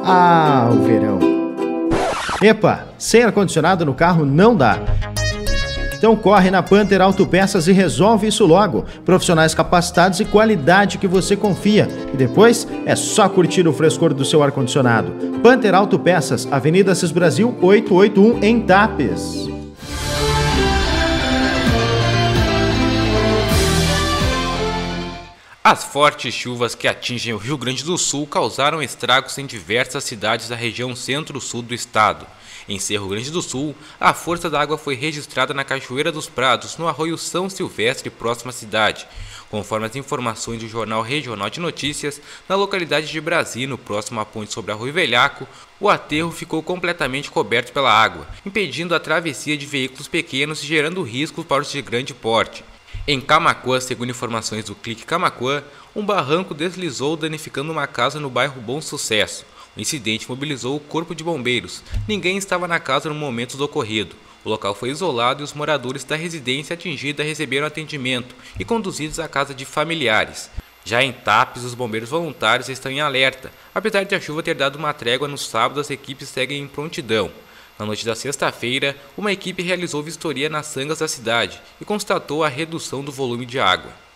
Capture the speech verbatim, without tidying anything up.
Ah, o verão. Epa, sem ar-condicionado no carro não dá. Então corre na Panther Autopeças e resolve isso logo. Profissionais capacitados e qualidade que você confia. E depois é só curtir o frescor do seu ar-condicionado. Panther Autopeças, Avenida Assis Brasil oitocentos e oitenta e um, em Tapes. As fortes chuvas que atingem o Rio Grande do Sul causaram estragos em diversas cidades da região centro-sul do estado. Em Cerro Grande do Sul, a força da água foi registrada na Cachoeira dos Prados, no arroio São Silvestre, próxima à cidade. Conforme as informações do Jornal Regional de Notícias, na localidade de Brasino, próximo à ponte sobre Arroio Velhaco, o aterro ficou completamente coberto pela água, impedindo a travessia de veículos pequenos e gerando riscos para os de grande porte. Em Camaquã, segundo informações do Clique Camaquã, um barranco deslizou danificando uma casa no bairro Bom Sucesso. O incidente mobilizou o corpo de bombeiros. Ninguém estava na casa no momento do ocorrido. O local foi isolado e os moradores da residência atingida receberam atendimento e conduzidos à casa de familiares. Já em Tapes, os bombeiros voluntários estão em alerta. Apesar de a chuva ter dado uma trégua no sábado, as equipes seguem em prontidão. Na noite da sexta-feira, uma equipe realizou vistoria nas sangas da cidade e constatou a redução do volume de água.